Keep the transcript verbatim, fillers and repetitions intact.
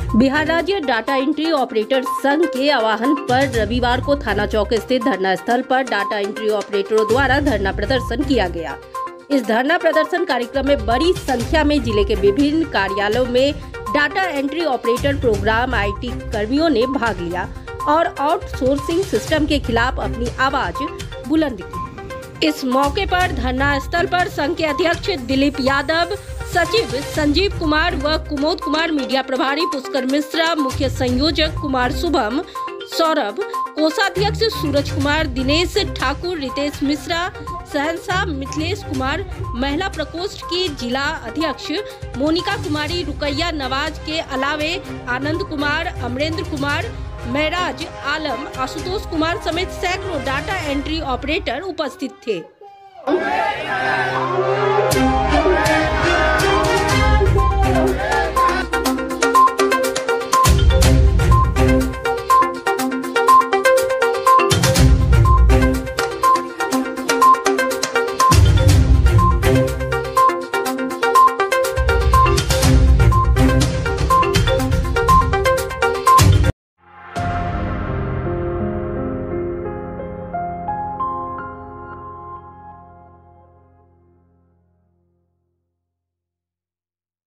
बिहार राज्य data entry operator संघ के आह्वान पर रविवार को थाना चौक स्थित धरना स्थल पर डाटा एंट्री ऑपरेटरों द्वारा धरना प्रदर्शन किया गया। इस धरना प्रदर्शन कार्यक्रम में बड़ी संख्या में जिले के विभिन्न कार्यालयों में data entry operator program IT कर्मियों ने भाग लिया और आउटसोर्सिंग सिस्टम के खिलाफ अपनी आवाज बुलंद की। इस मौके पर धरना स्थल पर संघ के अध्यक्ष दिलीप यादव, सचिव संजीव कुमार व कुमोद कुमार, मीडिया प्रभारी पुष्कर मिश्रा, मुख्य संयोजक कुमार शुभम, सौरभ, कोषाध्यक्ष सूरज कुमार, दिनेश ठाकुर, रितेश मिश्रा, सहनशाह मिथिलेश कुमार, महिला प्रकोष्ठ की जिला अध्यक्ष मोनिका कुमारी, रुकैया नवाज के अलावे आनंद कुमार, अमरेंद्र कुमार, महराज आलम, आशुतोष कुमार समेत सैकड़ों डाटा एंट्री ऑपरेटर उपस्थित थे।